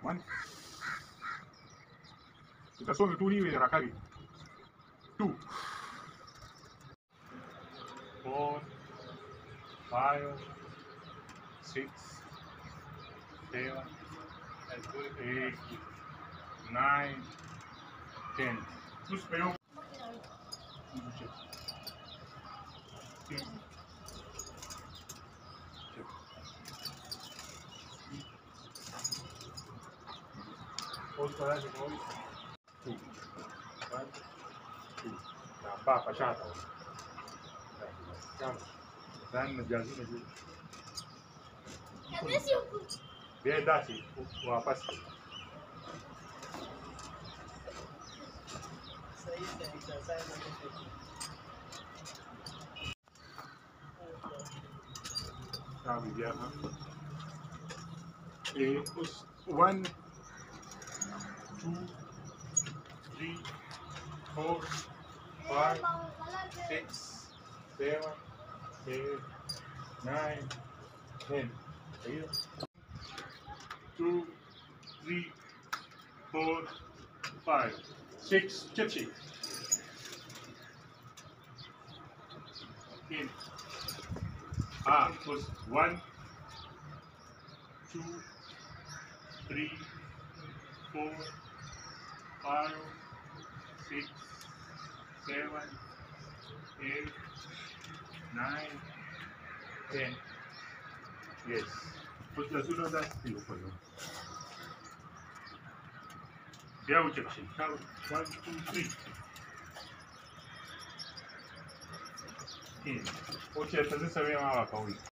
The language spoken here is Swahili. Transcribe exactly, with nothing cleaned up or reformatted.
One. Kita sono tu ni rakari. Two. Four. Five. Six. Seven. Eight. Nine. Ten. Terus payung. Pause para de novo. Two. One. Two. Nampak pasal tau. Jam. Dan menjaga menjaga. Biar dah sih, wapas. सही से exercise Tá, Vivian. E os one, two, three, four, five, six, seven, eight, nine, ten. Aí. Two, three, four, five, six. Gypsy. In. Ah, it was one, two, three, four, five, six, seven, eight, nine, ten. Yes. Put the zero that you for you. Yeah, we check it. Count one, two, three. In. Okay, so this is a way